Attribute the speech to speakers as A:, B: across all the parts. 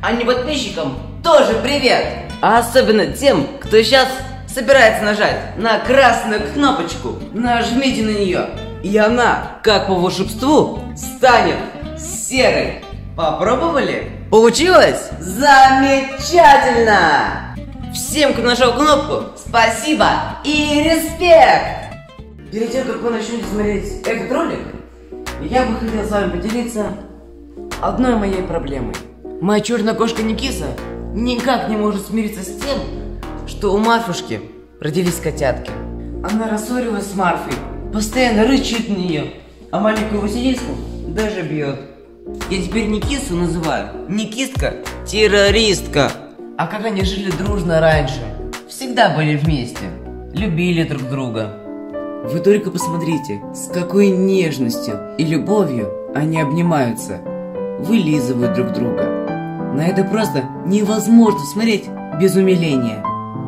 A: А не подписчикам тоже привет! А особенно тем, кто сейчас собирается нажать на красную кнопочку. Нажмите на нее, и она, как по волшебству, станет серой. Попробовали? Получилось? Замечательно! Всем, кто нажал кнопку, спасибо и респект! Перед тем, как вы начнете смотреть этот ролик, я бы хотел с вами поделиться одной моей проблемой. Моя черная кошка Никиса никак не может смириться с тем, что у Марфушки родились котятки. Она рассорилась с Марфой, постоянно рычит на нее, а маленькую Василиску даже бьет. Я теперь Никису называю Никиска-террористка. А как они жили дружно раньше? Всегда были вместе, любили друг друга. Вы только посмотрите, с какой нежностью и любовью они обнимаются, вылизывают друг друга. На это просто невозможно смотреть без умиления.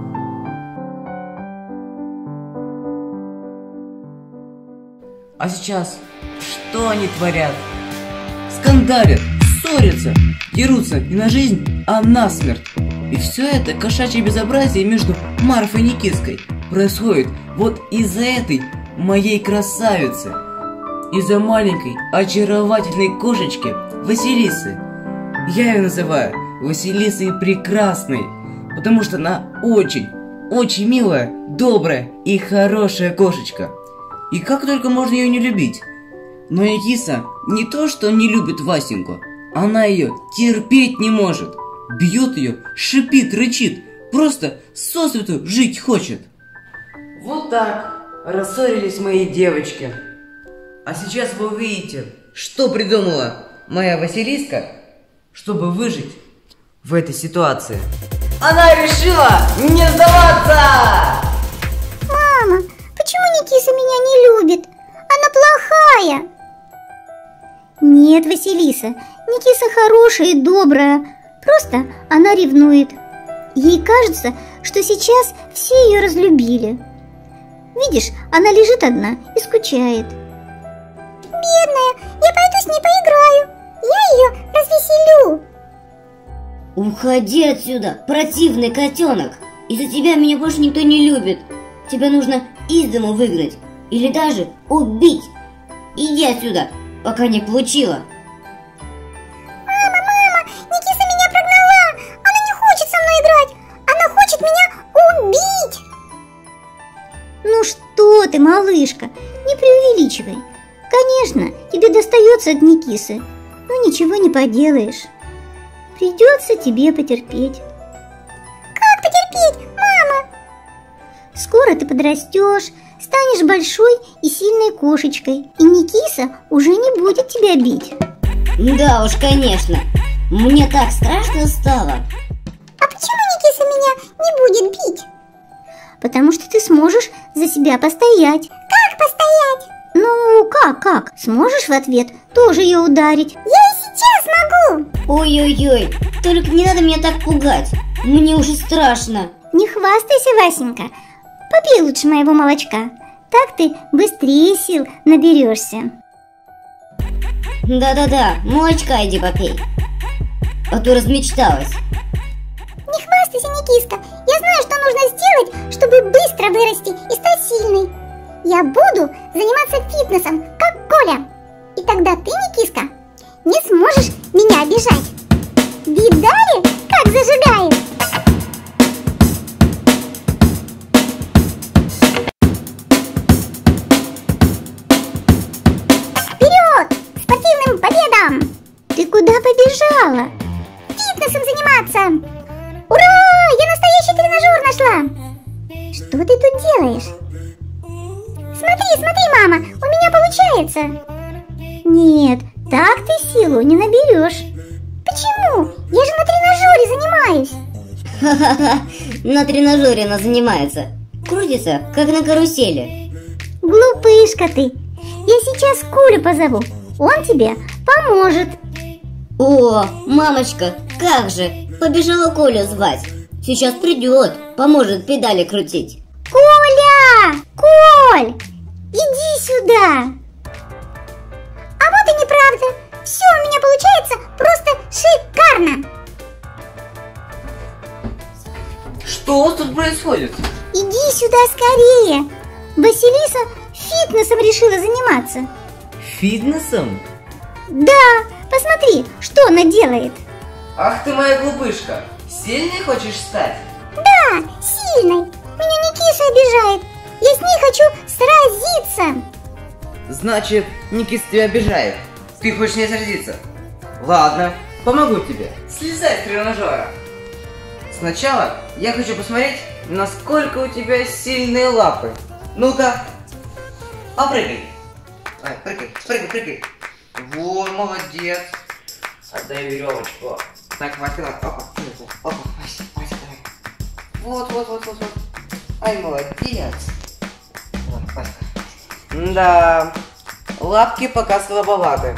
A: А сейчас что они творят? Скандалят, ссорятся, дерутся не на жизнь, а на смерть. И все это кошачье безобразие между Марфой и Никиской происходит вот из-за этой моей красавицы. Из-за маленькой очаровательной кошечки Василисы. Я ее называю Василисой Прекрасной, потому что она очень милая, добрая и хорошая кошечка. И как только можно ее не любить. Но Никиса не то что не любит Васеньку, она ее терпеть не может. Бьет ее, шипит, рычит, просто сосвету жить хочет. Вот так рассорились мои девочки. А сейчас вы увидите, что придумала моя Василиска, чтобы выжить в этой ситуации. Она решила не сдаваться!
B: Мама, почему Никиса меня не любит? Она плохая. Нет, Василиса, Никиса хорошая и добрая. Просто она ревнует. Ей кажется, что сейчас все ее разлюбили. Видишь, она лежит одна и скучает. Бедная, я пойду с ней поиграю. Я ее развеселю.
C: Уходи отсюда, противный котенок. Из-за тебя меня больше никто не любит. Тебя нужно из дому выгнать или даже убить. Иди отсюда, пока не получила.
B: Мама, Никиса меня прогнала. Она не хочет со мной играть. Она хочет меня убить. Ну что ты, малышка, не преувеличивай. Конечно, тебе достается от Никисы, но ничего не поделаешь. Придется тебе потерпеть. Как потерпеть, мама? Скоро ты подрастешь, станешь большой и сильной кошечкой, и Никиса уже не будет тебя бить.
C: Да уж, конечно. Мне так страшно стало.
B: А почему Никиса меня не будет бить? Потому что ты сможешь за себя постоять. Как постоять? Ну, как? Сможешь в ответ тоже ее ударить? Я и сейчас могу.
C: Ой-ой-ой, только не надо меня так пугать. Мне уже страшно.
B: Не хвастайся, Васенька. Попей лучше моего молочка. Так ты быстрее сил наберешься.
C: Да-да-да, молочка иди попей. А то размечталась.
B: Не хвастайся, Никиска. Я знаю, что нужно сделать, чтобы быстро вырасти и стать сильной. Я буду заниматься фитнесом, как Коля. И тогда ты, Никиска, не сможешь меня обижать. Видали, как зажигает? Вперед! К спортивным победам! Ты куда побежала? Фитнесом заниматься! Ура! Я настоящий тренажер нашла! Что ты тут делаешь? Смотри, мама, у меня получается. Нет, так ты силу не наберешь. Почему? Я же на тренажере занимаюсь.
C: Ха-ха-ха, на тренажере она занимается. Крутится, как на карусели.
B: Глупышка ты. Я сейчас Колю позову. Он тебе поможет.
C: О, мамочка, как же, побежала Колю звать. Сейчас придет, поможет педали крутить.
B: Коля! Коль! Иди сюда! А вот и неправда. Все у меня получается просто шикарно.
A: Что у вас тут происходит?
B: Иди сюда скорее. Василиса фитнесом решила заниматься.
A: Фитнесом?
B: Да, посмотри, что она делает.
A: Ах ты моя глупышка. Сильной хочешь стать?
B: Да, сильной. Меня Никиса обижает. Я с ней хочу сразиться.
A: Значит, Никита тебя обижает. Ты хочешь не сразиться? Ладно, помогу тебе. Слезай с тренажера. Сначала я хочу посмотреть, насколько у тебя сильные лапы. Ну-ка, попрыгай. Ай, прыгай. Вот, молодец. Отдай веревочку. Так, Вася, опа, Вася, давай. Вот. Ай, молодец. Вот, Вася. Да, лапки пока слабоваты.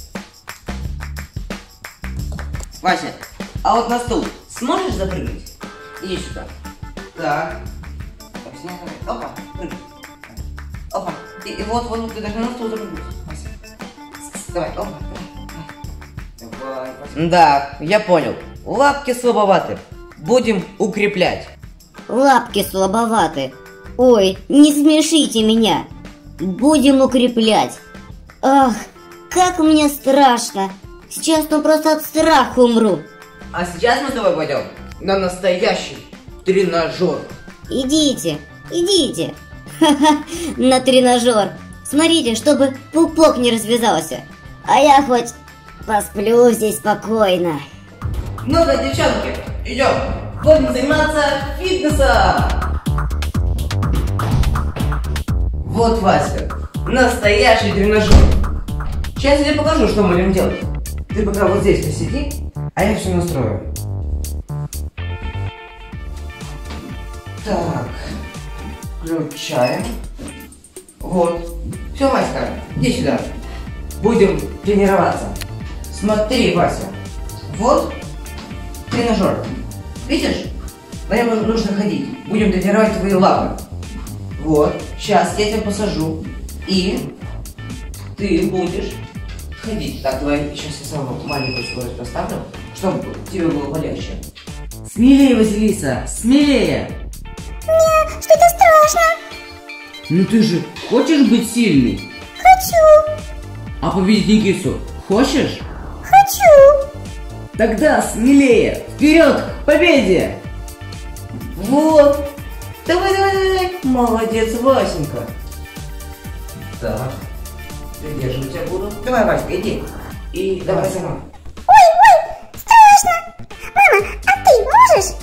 A: Вася, а вот на стул сможешь запрыгнуть? Иди сюда. Так. Опа, прыгай. Опа. И вот, ты должна на стул запрыгнуть. Вася. Давай, опа, давай. Да, я понял. Лапки слабоваты. Будем укреплять.
C: Лапки слабоваты. Ой, не смешите меня. Будем укреплять. Ах, как мне страшно. Сейчас ну просто от страха умру.
A: А сейчас мы с тобой пойдем на настоящий тренажер.
C: Идите. Ха-ха, на тренажер. Смотрите, чтобы пупок не развязался. А я хоть посплю здесь спокойно.
A: Ну-ка, девчонки, идем. Будем заниматься фитнесом. Вот, Вася, настоящий тренажер. Сейчас я тебе покажу, что мы будем делать. Ты пока вот здесь посиди, а я все настрою. Так, включаем. Вот. Все, Васька, иди сюда. Будем тренироваться. Смотри, Вася. Вот тренажер. Видишь? На нем нужно ходить. Будем тренировать твои лапы. Вот. Сейчас я тебя посажу. И ты будешь ходить. Так, давай сейчас я самую маленькую скорость поставлю, чтобы тебе было полегче. Смелее, Василиса, смелее.
B: Мне что-то страшно.
A: Ну ты же хочешь быть сильной?
B: Хочу.
A: А победить Никису хочешь?
B: Хочу.
A: Тогда смелее, вперед к победе! Вот! Давай! Молодец, Васенька! Так, придерживать тебя буду. Давай, Васька, иди. И давай сама.
B: Ой, страшно. Мама, а ты можешь?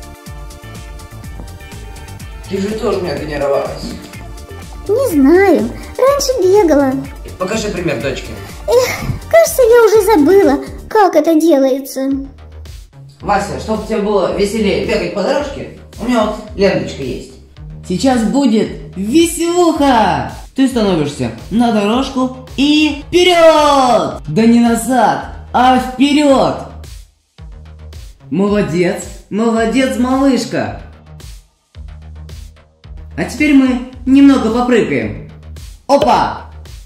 A: Ты же тоже у меня тренировалась.
B: Не знаю. Раньше бегала.
A: Покажи пример дочке.
B: Эх, кажется, я уже забыла, как это делается.
A: Вася, чтобы тебе было веселее бегать по дорожке, у меня вот ленточка есть. Сейчас будет веселуха! Ты становишься на дорожку и вперед! Да не назад, а вперед! Молодец, малышка! А теперь мы немного попрыгаем. Опа!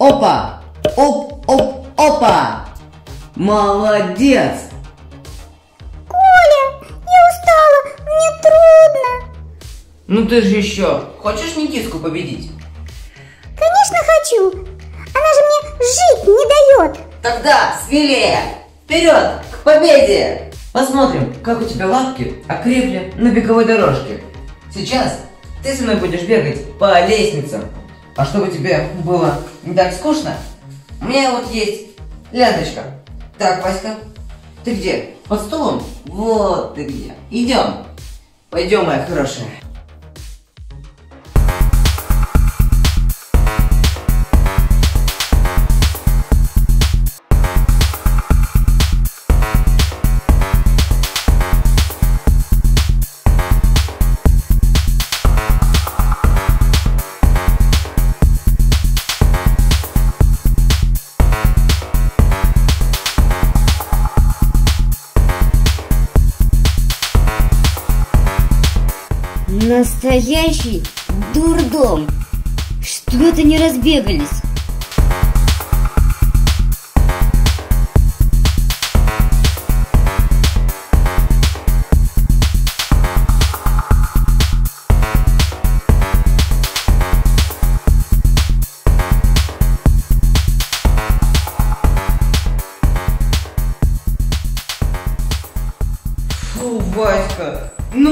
A: Опа! Молодец!
B: Коля, я устала, мне трудно.
A: Ну ты же еще хочешь Никитку победить?
B: Конечно хочу. Она же мне жить не дает.
A: Тогда смелее! Вперед к победе! Посмотрим, как у тебя лапки окрепли на беговой дорожке. Сейчас ты со мной будешь бегать по лестницам. А чтобы тебе было не так скучно, у меня вот есть ленточка. Так, Васька, ты где? Под столом? Вот ты где. Идем. Пойдем, моя хорошая.
C: Настоящий дурдом. Что это не разбегались?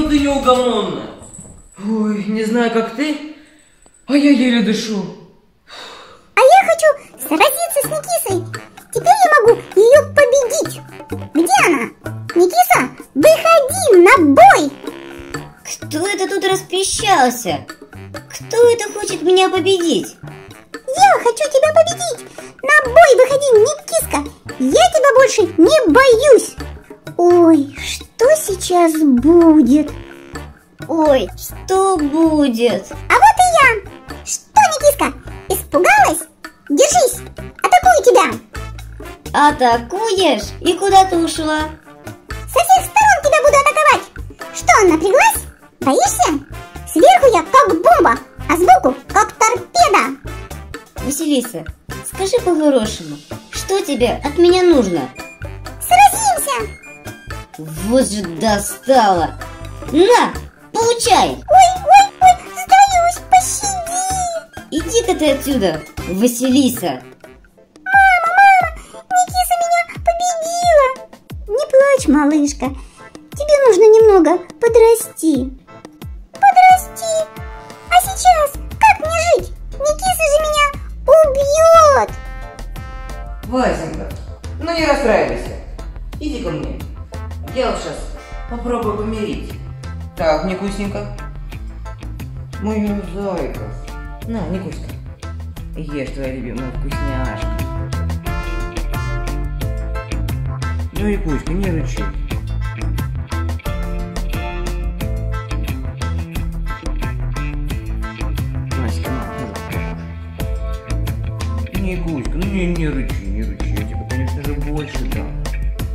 A: Ну ты неугомонная. Ой, не знаю, как ты, а я еле дышу.
B: А я хочу сразиться с Никисой. Теперь я могу ее победить. Где она? Никиса, выходи на бой!
C: Кто это тут распищался? Кто это хочет меня победить?
B: Я хочу тебя победить. На бой выходи, Никиска. Я тебя больше не боюсь. Ой, что сейчас будет?
C: Ой, что будет?
B: А вот и я. Что, Никиска, испугалась? Держись, атакую тебя.
C: Атакуешь? И куда ты ушла?
B: Со всех сторон тебя буду атаковать. Что, напряглась? Боишься? Сверху я как бомба, а сбоку как торпеда.
C: Василиса, скажи по-хорошему, что тебе от меня нужно?
B: Сразимся.
C: Вот же достала! На, получай!
B: Ой, сдаюсь, пощади.
C: Иди-ка ты отсюда, Василиса!
B: Никиса меня победила. Не плачь, малышка. Тебе нужно немного подрасти. Подрасти? А сейчас как мне жить? Никиса же меня убьет.
A: Васенька, ну не расстраивайся. Иди ко мне. Я вот сейчас попробую помирить. Так, Никусенька. Моя зайка. На, Никуська. Ешь твоя любимая вкусняшка. Ну, Никуська, не рычи. Васька, на, Никуська, ну не рычи, не рычи. Я тебе, конечно же, больше дам.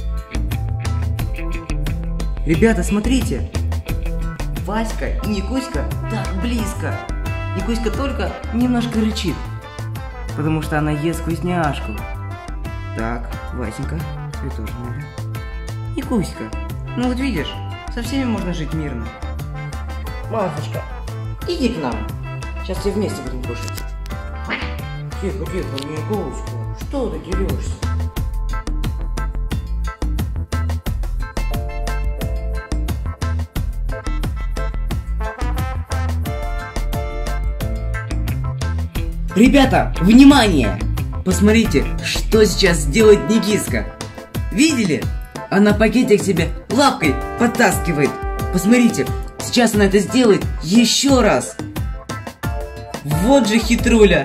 A: Ребята, смотрите. Васька и Никуська так близко. Никуська только немножко рычит, потому что она ест вкусняшку. Так, Васенька, тебе тоже надо. Никуська, ну вот видишь, со всеми можно жить мирно. Машечка, иди к нам. Сейчас все вместе будем кушать. Тихо, Никуська, что ты дерешься? Ребята, внимание! Посмотрите, что сейчас делает Никиска. Видели? Она пакетик себе лапкой подтаскивает. Посмотрите, сейчас она это сделает еще раз. Вот же хитруля.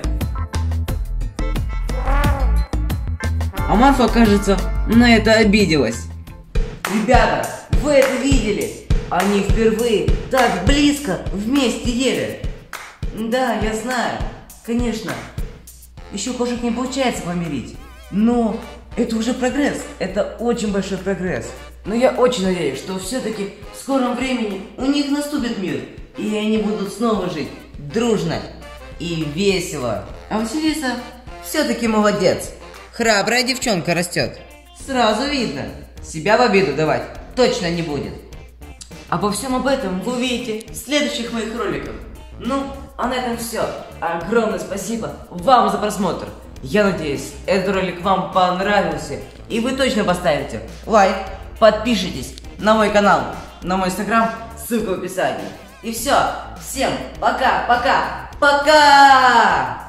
A: А Марфа, кажется, на это обиделась. Ребята, вы это видели? Они впервые так близко вместе ели. Да, я знаю. Конечно, еще кошек не получается помирить, но это уже прогресс, это очень большой прогресс. Но я очень надеюсь, что все-таки в скором времени у них наступит мир, и они будут снова жить дружно и весело. А Василиса все-таки молодец, храбрая девчонка растет. Сразу видно, себя в обиду давать точно не будет. Обо всем об этом вы увидите в следующих моих роликах. Ну, а на этом все. Огромное спасибо вам за просмотр. Я надеюсь, этот ролик вам понравился, и вы точно поставите лайк, подпишитесь на мой канал, на мой инстаграм, ссылка в описании. И все, всем пока!